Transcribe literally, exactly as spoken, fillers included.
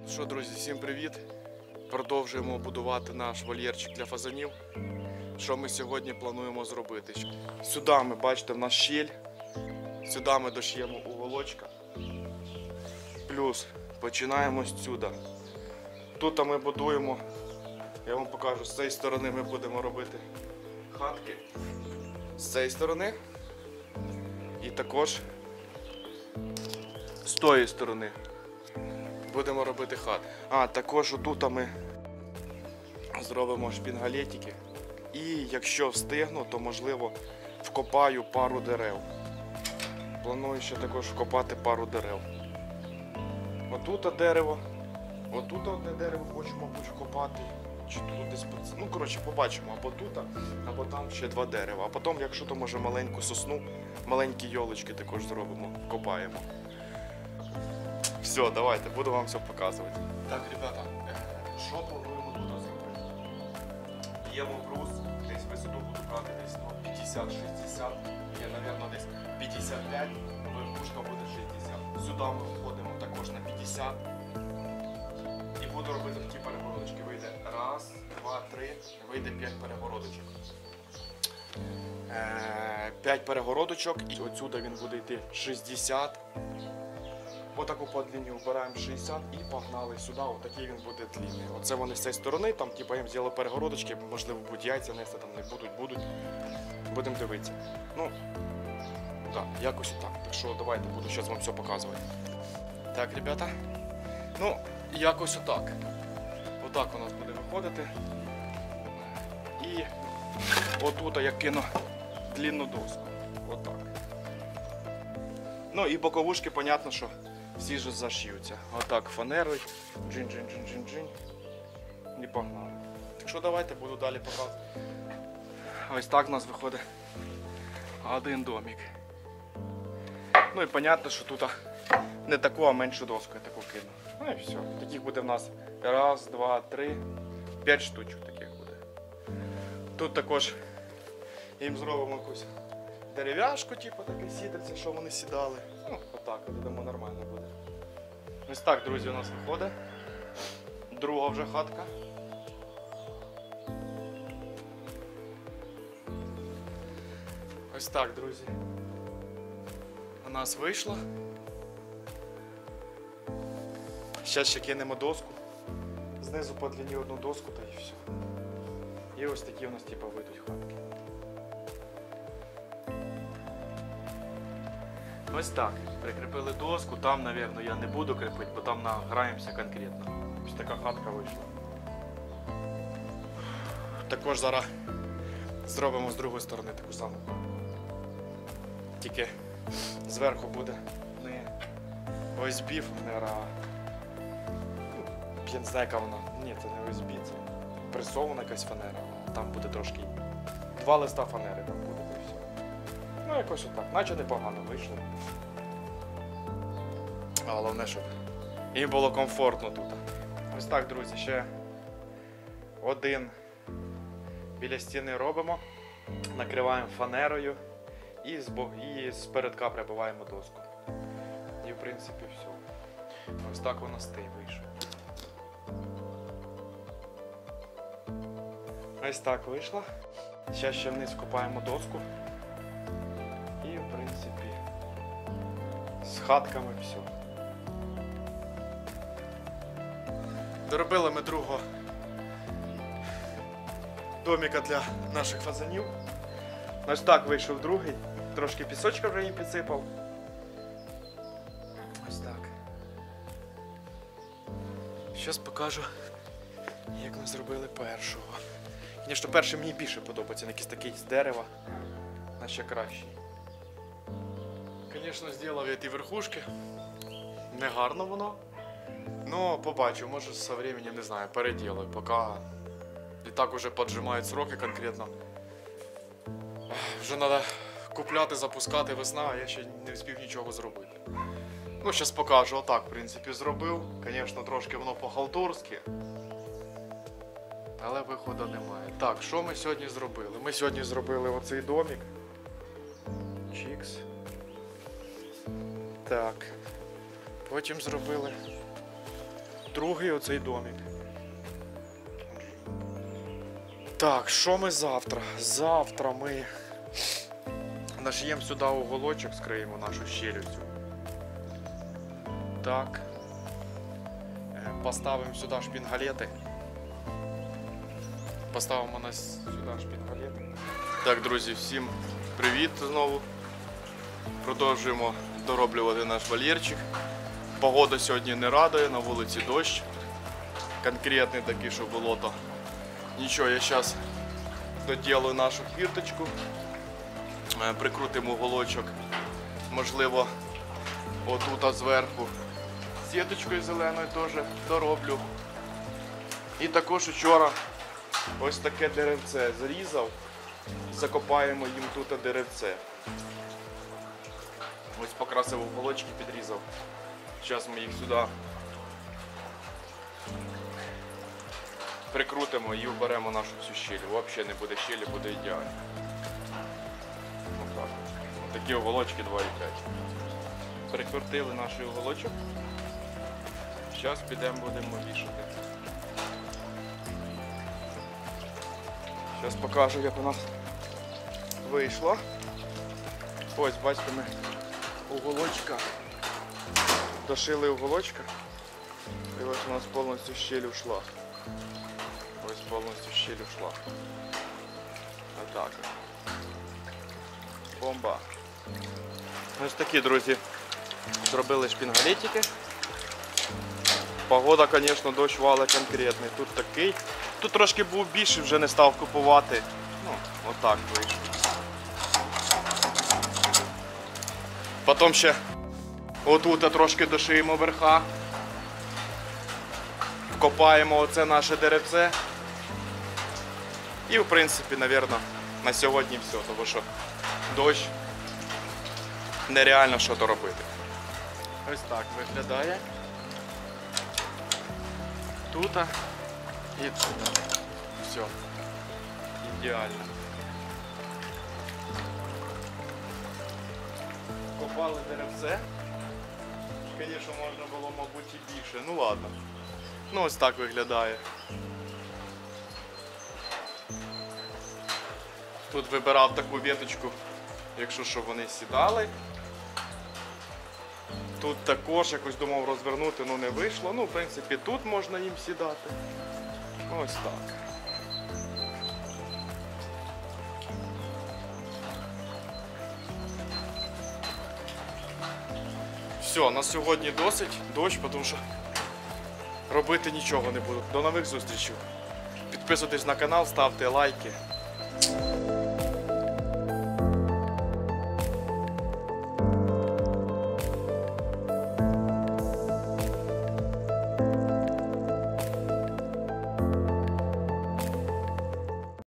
Що, друзі, всім привіт! Продовжуємо будувати наш вольєрчик для фазанів. Що ми сьогодні плануємо зробити? Сюди ми, бачите, в нас щіль. Сюди ми дош'ємо уголочка. Плюс починаємо з сюди. Тут ми будуємо, я вам покажу, з цієї сторони ми будемо робити хатки. З цієї сторони. І також з тої сторони будемо робити хат. А, також отут ми зробимо шпінгалетики. І якщо встигну, то можливо вкопаю пару дерев. Планую ще також вкопати пару дерев. Отут дерево. Отут одне дерево хочу, мабуть, вкопати. Чи тут десь, ну, коротше, побачимо, або тут, або там ще два дерева. А потім, якщо то, може, маленьку сосну, маленькі йолочки також зробимо, вкопаємо. Все, давайте, буду вам все показувати. Так, ребята, що плануємо тут зробити? Б'ємо брус, десь висоту буду брати десь п'ятдесят-шістдесят, є, мабуть, десь п'ятдесят п'ять, верхушка буде шістдесят. Сюди ми входимо також на п'ятдесят. І буду робити такі перегородочки. Вийде раз, два, три, вийде п'ять перегородочок. п'ять перегородочок і отсюди він буде йти шістдесят. Отаку по длині вбираємо шістдесят і погнали сюди, отакий він буде длинний. Оце вони з цієї сторони, там типу їм зробили перегородочки, можливо будуть яйця нести, там не будуть, будуть. Будемо дивитися. Ну, так, якось отак. Так що давайте, буду зараз вам все показувати. Так, ребята, ну, якось отак. Отак у нас буде виходити. І отут я кину длинну доску. Отак. Ну і боковушки, понятно, що всі ж зашиються. Отак фанерою. Джин-джин-джин-джин-джин. І погнали. Так що давайте буду далі показувати. Ось так у нас виходить один домик. Ну і понятно, що тут не таку, а меншу доску я таку кину. Ну і все. Таких буде в нас раз, два, три, п'ять штучок таких буде. Тут також їм зробимо якусь дерев'яшку, типу, таке сідаться, що вони сідали. Ну, отак, я думаю, нормально буде. Ось так, друзі, у нас виходить. Друга вже хатка. Ось так, друзі. У нас вийшло. Зараз ще кинемо доску. Знизу по длині одну доску, та і все. І ось такі у нас типу вийдуть хатки. Ось так. Прикріпили доску, там, мабуть, я не буду кріпити, бо там награємося конкретно. Ось така хатка вийшла. Також зараз зробимо з другої сторони таку саму. Тільки зверху буде не о ес бі фанера, а я не знаю, яка вона. Ні, це не о ес бі, це пресована якась фанера. Там буде трошки. Два листа фанери там буде і все. Ну якось отак, наче непогано вийшло. А головне, щоб їм було комфортно тут. Ось так, друзі, ще один біля стіни робимо, накриваємо фанерою і з, і з передка прибиваємо доску. І в принципі все. Ось так воно стей вийшов. Ось так вийшло. Зараз ще вниз копаємо доску. І в принципі з хатками все. Доробили ми другого домика для наших фазанів. Ось так вийшов другий. Трошки пісочка вже їм підсипав. Ось так. Зараз покажу, як ми зробили першого. Звісно, перший мені більше подобається, якийсь такий з дерева, а ще кращий. Звісно, зробив я ті верхушки. Не гарно воно. Ну, побачу, може з часом, не знаю, переділаю, поки і так уже поджимають сроки конкретно. Вже треба купляти, запускати весна, а я ще не встиг нічого зробити. Ну, зараз покажу, отак, в принципі, зробив. Звісно, трошки воно по-халтурськи. Але виходу немає. Так, що ми сьогодні зробили? Ми сьогодні зробили оцей домик. Чікс. Так. Потім зробили другий оцей домик. Так, що ми завтра? Завтра ми нашиємо сюди уголочок, скриємо нашу щелюцю. Так. Е, Поставимо сюди шпінгалети. Поставимо нас сюди шпінгалети. Так, друзі, всім привіт знову. Продовжуємо дороблювати наш вольєрчик. Погода сьогодні не радує, на вулиці дощ. Конкретний такий, що болото. Нічого, я зараз доділаю нашу хвірточку. Прикрутимо уголочок, можливо, отут зверху сіточкою зеленою теж дороблю. І також вчора ось таке деревце зрізав, закопаємо їм тут деревце. Ось покрасив уголочки, підрізав. Зараз ми їх сюди прикрутимо і вберемо нашу цю щель. Взагалі не буде щелі, буде ідеально. Отак. Такі уголочки два і п'ять. Прикрутили наш уголочок. Зараз підемо будемо вішати. Зараз покажу, як у нас вийшло. Ось, бачите, ми уголочка. Дошили уголочка. І ось у нас повністю щель ушла. Ось повністю щель ушла. Отак. Бомба. Ось такі, друзі, зробили шпінгалетики. Погода, звісно, дощ валить конкретний. Тут такий. Тут трошки був більший, вже не став купувати. Ну, отак вийшло. Потім ще отут трошки дошиємо верха. Вкопаємо оце наше деревце. І, в принципі, мабуть, на сьогодні все, тому що дощ, нереально що то робити. Ось так виглядає. Тут і тут. Все. Ідеально. Копали деревце. Звісно, можна було, мабуть, і більше. Ну ладно. Ну ось так виглядає. Тут вибирав таку веточку, якщо що, вони сідали. Тут також якось думав розвернути, але не вийшло. Ну, в принципі, тут можна їм сідати. Ось так. Все, на сьогодні досить. Дощ, тому що робити нічого не буду. До нових зустрічей. Підписуйтесь на канал, ставте лайки.